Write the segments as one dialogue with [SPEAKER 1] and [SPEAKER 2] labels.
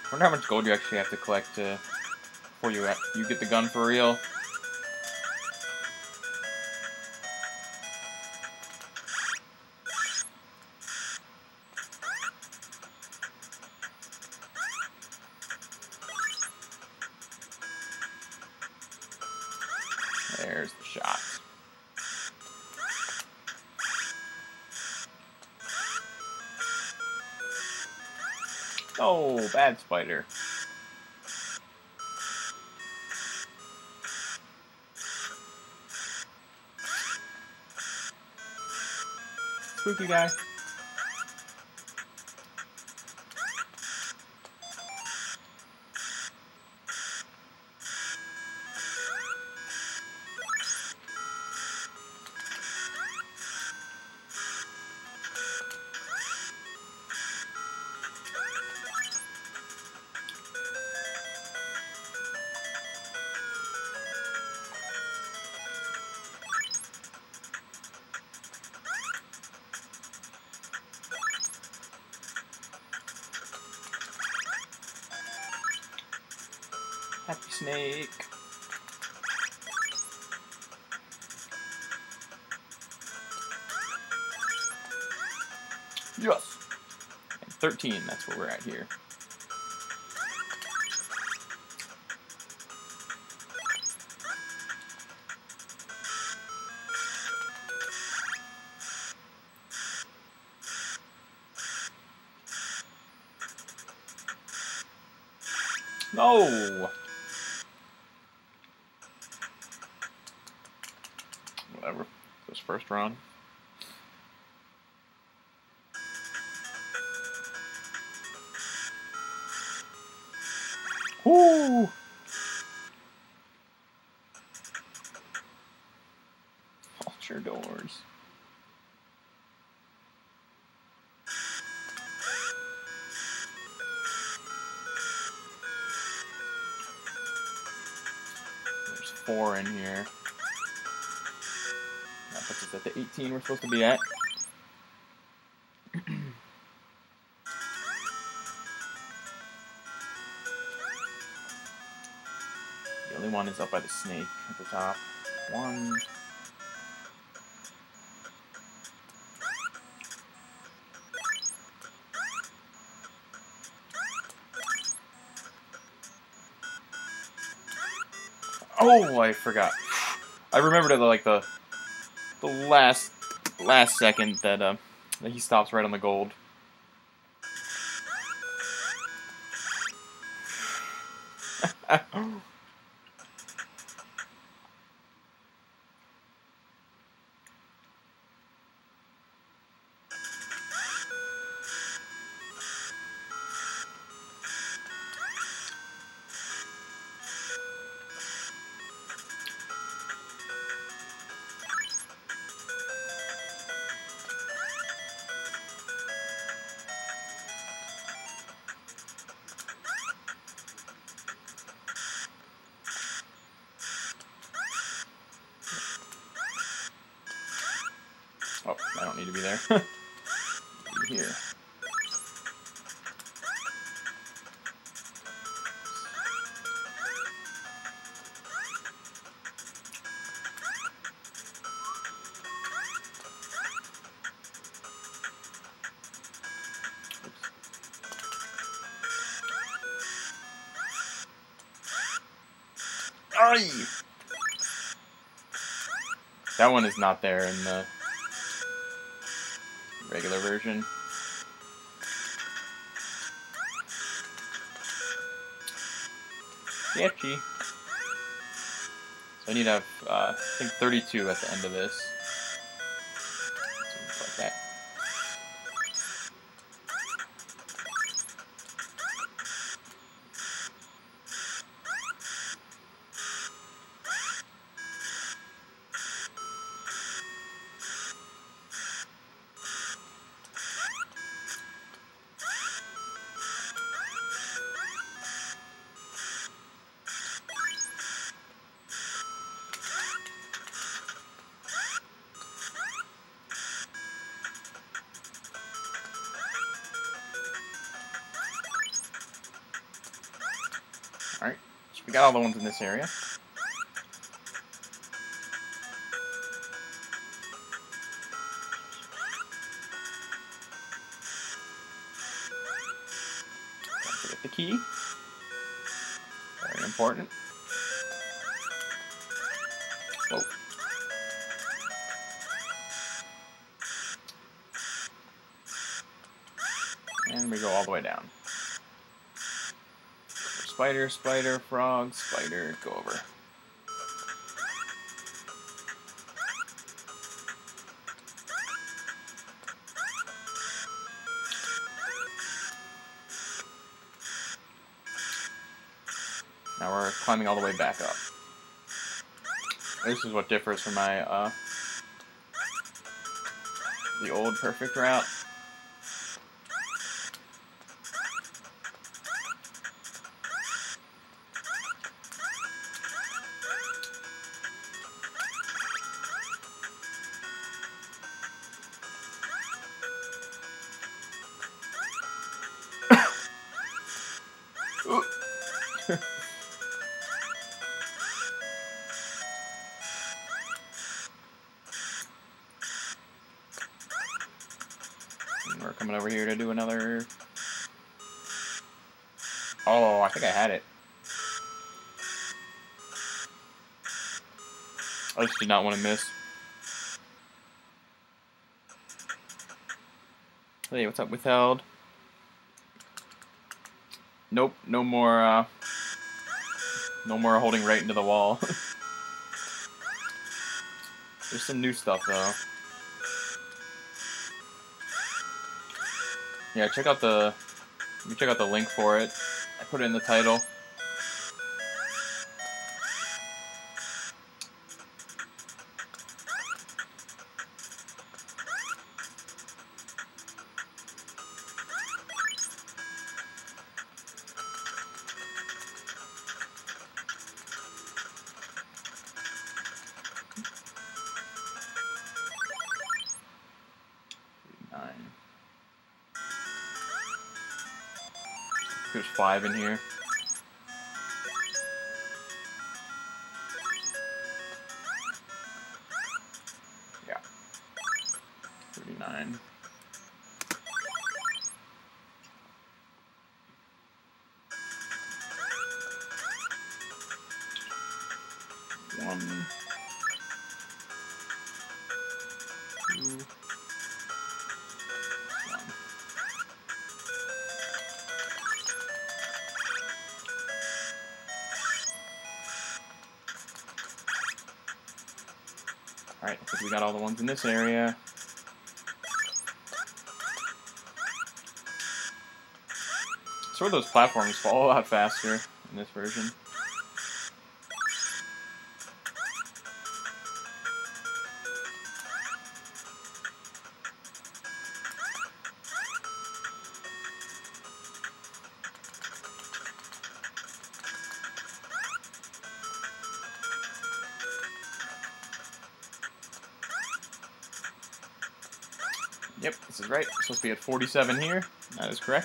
[SPEAKER 1] Wonder how much gold you actually have to collect before you get the gun for real. There's the shot. Oh, bad spider. Spooky guy. Happy snake. Yes. And 13, that's where we're at here. No! Whatever. This first round. Woo! Vulture doors. There's 4 in here. That puts us at the 18 we're supposed to be at. The only one is up by the snake at the top. 1. Oh, I forgot. I remembered at like the last second that he stops right on the gold. Oh, I don't need to be there. Be here. Ay! That one is not there in the regular version. Sketchy. So I need to have, I think 32 at the end of this. So like that. we got all the ones in this area. Don't forget the key. Very important. Whoa. And we go all the way down. Spider, spider, frog, spider, go over. Now we're climbing all the way back up. This is what differs from my, the old perfect route. And we're coming over here to do another... Oh, I think I had it. I just did not want to miss. Hey, what's up, withheld? Nope, no more holding right into the wall. There's some new stuff, though. Yeah, check out the link for it. I put it in the title. There's 5 in here. Yeah. 39. One. 2. 1. Alright, I think we got all the ones in this area. Sort of those platforms fall a lot faster in this version. Yep, this is right. We're supposed to be at 47 here. That is correct.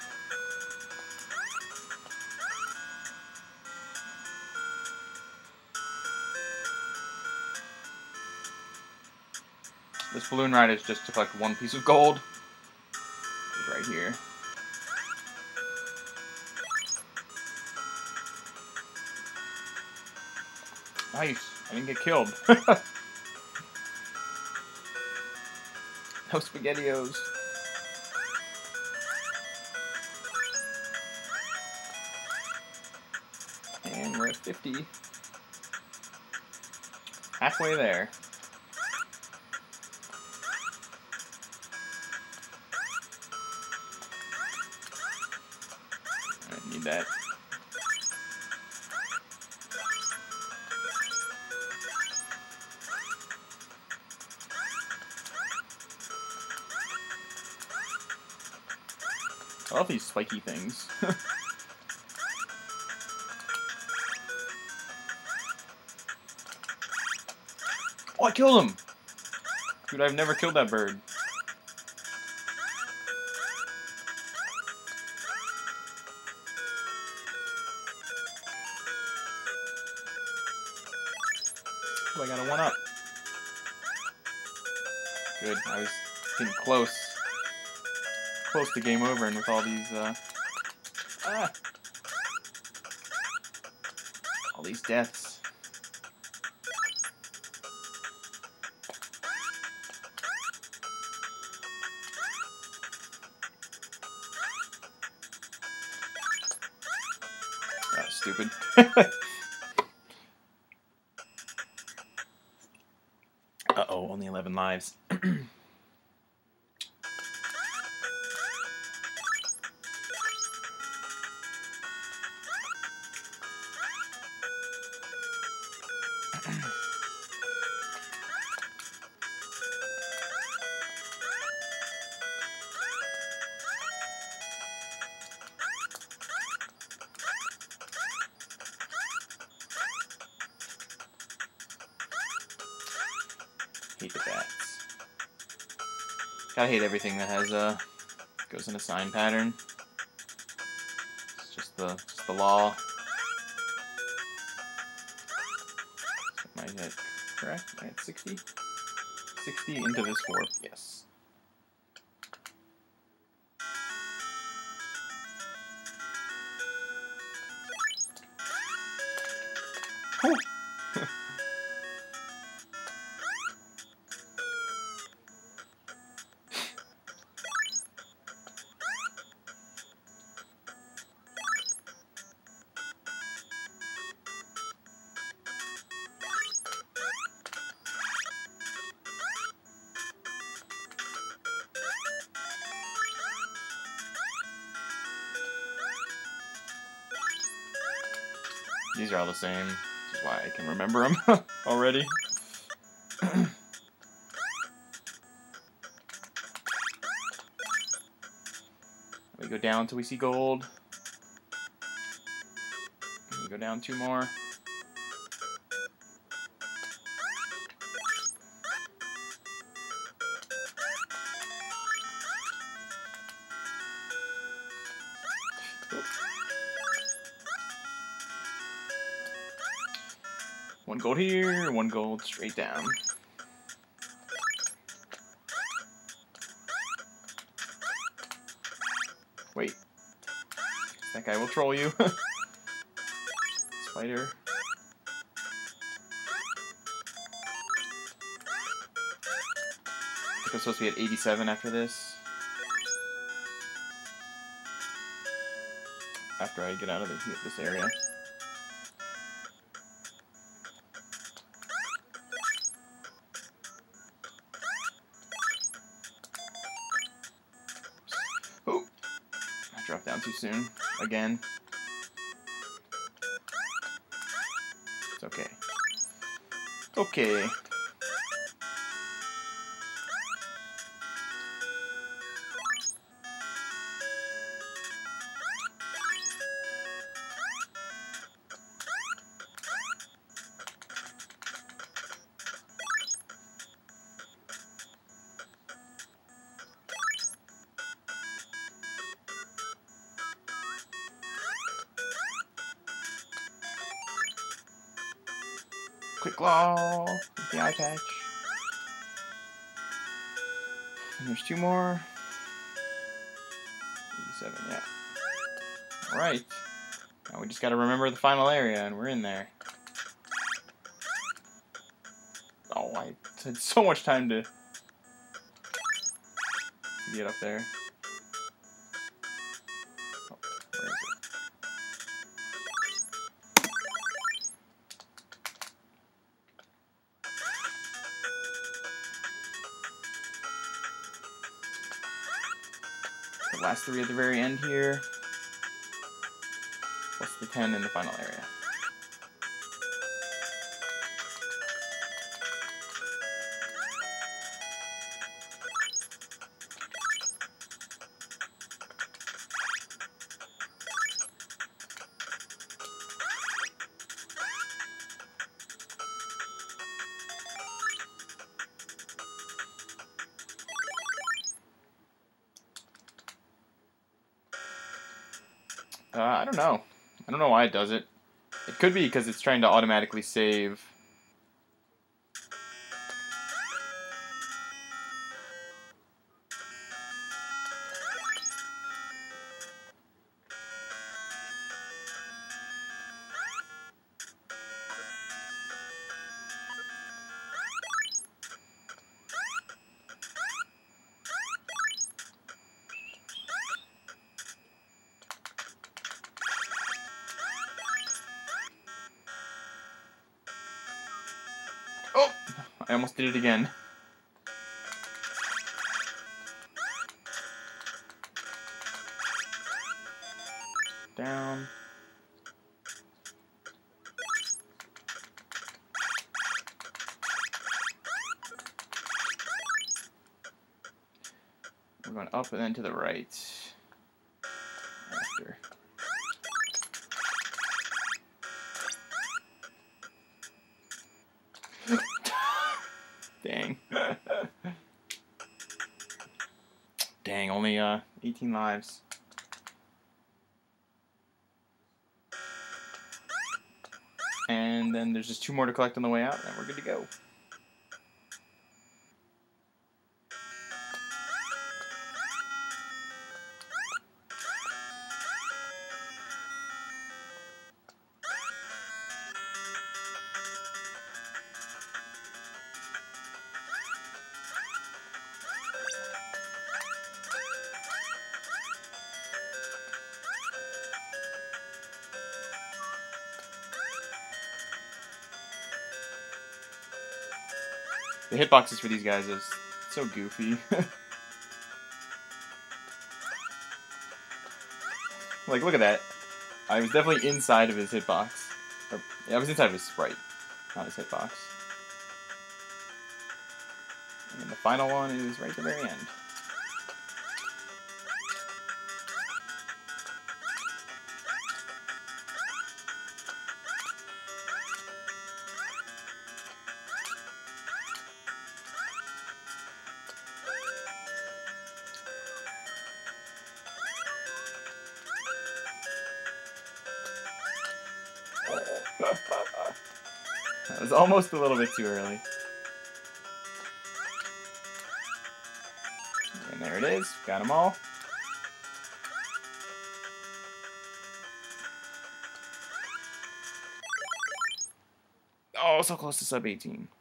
[SPEAKER 1] This balloon ride is just to collect 1 piece of gold. It's right here. Nice. I didn't get killed. No SpaghettiOs. And we're at 50. Halfway there. I need that. I love these spiky things. Oh, I killed him! Dude, I've never killed that bird. Ooh, I got a 1-up. Good. I was getting close. Close to game over, and with all these, all these deaths. That was stupid. Uh-oh, only 11 lives. Hate the bats. Gotta hate everything that has goes in a sign pattern. It's just the law. Am I hit correct? I hit 60? 60 into this warp, yes. Whew. These are all the same, which is why I can remember them already. We go down until we see gold. We go down 2 more. Oop. 1 gold here, 1 gold straight down. Wait. That guy will troll you. Spider. I think I'm supposed to be at 87 after this. After I get out of this area. Oh! I dropped down too soon. Again. It's okay. It's okay. Quick claw with the eye patch. And there's 2 more. 87, yeah. Alright. Now we just gotta remember the final area and we're in there. Oh, I had so much time to get up there. Oh, where is it? The last 3 at the very end here. Plus the 10 in the final area. I don't know. I don't know why it does it. It could be because it's trying to automatically save Oh! I almost did it again. Down. We're going up and then to the right. After. Dang. Dang, only 18 lives. And then there's just 2 more to collect on the way out, and we're good to go. The hitboxes for these guys is so goofy. Like, look at that. I was definitely inside of his hitbox. Or, yeah, I was inside of his sprite, not his hitbox. And the final one is right at the very end. That was almost a little bit too early. And there it is. Got them all. Oh, so close to sub 18.